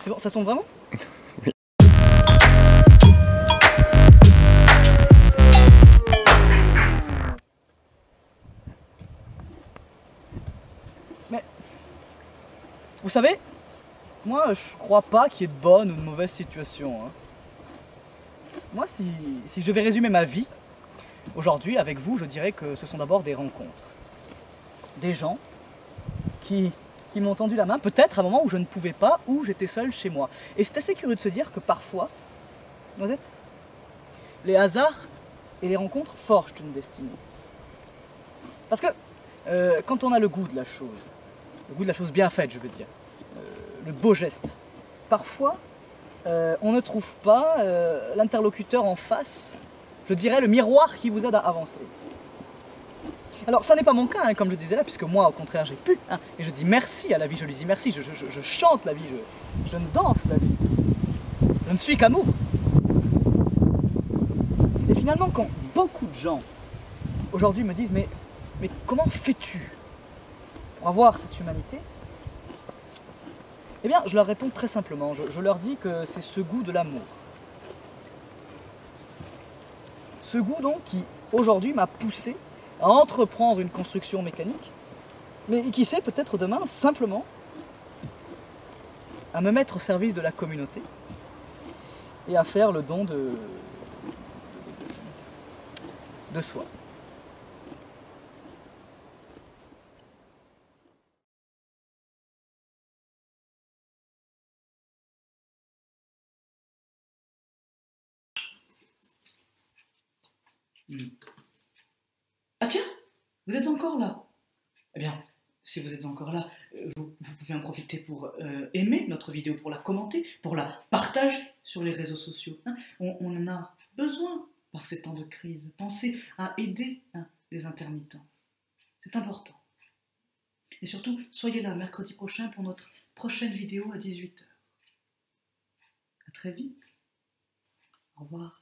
C'est bon, ça tombe vraiment? Oui. Mais, vous savez, moi je crois pas qu'il y ait de bonne ou de mauvaise situation. Hein. Moi, si je vais résumer ma vie, aujourd'hui, avec vous, je dirais que ce sont d'abord des rencontres. Des gens qui m'ont tendu la main, peut-être à un moment où je ne pouvais pas, où j'étais seul chez moi. Et c'est assez curieux de se dire que parfois, Noisette, les hasards et les rencontres forgent une destinée. Parce que quand on a le goût de la chose bien faite, je veux dire, le beau geste, parfois on ne trouve pas l'interlocuteur en face, je dirais le miroir qui vous aide à avancer. Alors ça n'est pas mon cas, hein, comme je disais là, puisque moi au contraire j'ai pu, hein, et je dis merci à la vie, je lui dis merci, je chante la vie, je ne danse la vie, je ne suis qu'amour. Et finalement quand beaucoup de gens aujourd'hui me disent mais comment fais-tu pour avoir cette humanité? Eh bien je leur réponds très simplement, je leur dis que c'est ce goût de l'amour. Ce goût donc qui aujourd'hui m'a poussé à entreprendre une construction mécanique, mais qui sait peut-être demain simplement à me mettre au service de la communauté et à faire le don de soi. Ah tiens, vous êtes encore là. Eh bien, si vous êtes encore là, vous pouvez en profiter pour aimer notre vidéo, pour la commenter, pour la partager sur les réseaux sociaux. Hein. On en a besoin par ces temps de crise. Pensez à aider les intermittents. C'est important. Et surtout, soyez là mercredi prochain pour notre prochaine vidéo à 18 h. À très vite. Au revoir.